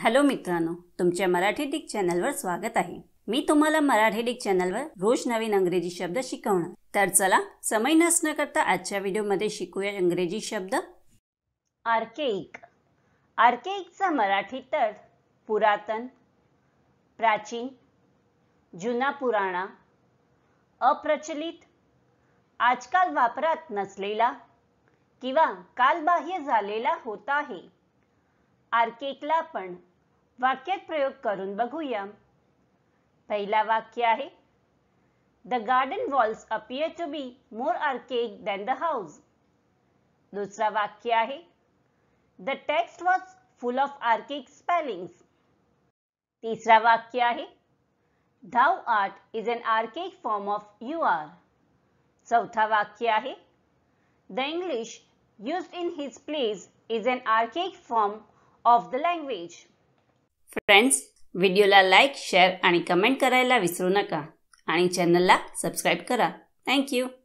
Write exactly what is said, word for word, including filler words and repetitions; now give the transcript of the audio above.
Hello मित्रांनो, तुमच्या Marathi Dick चॅनलवर स्वागत आहे। मी तुम्हाला मराठी डिक चॅनलवर रोज नवीन इंग्रजी शब्द शिकवणार। तर चला समय नष्ट न करता आजच्या व्हिडिओमध्ये शिकूया इंग्रजी शब्द। आर्केइक। आर्केइकचा मराठी अर्थ पुरातन, प्राचीन, जुना पुराणा, अप्रचलित, आजकाल वापरात नसलेला किंवा कालबाह्य झालेला होता आहे। आर्केइकला आपण वाक्यात प्रयोग करून बघूया। पहिला वाक्य आहे, The garden walls appear to be more archaic than the house. दुसरा वाक्य आहे, The text was full of archaic spellings. तिसरा वाक्य आहे, Thou art is an archaic form of you are. चौथा वाक्य आहे, The English used in his plays is an archaic form of the language. Friends, व्हिडिओला लाईक, शेअर आणि comment करायला विसरू नका आणि चॅनलला सबस्क्राइब करा। Thank you.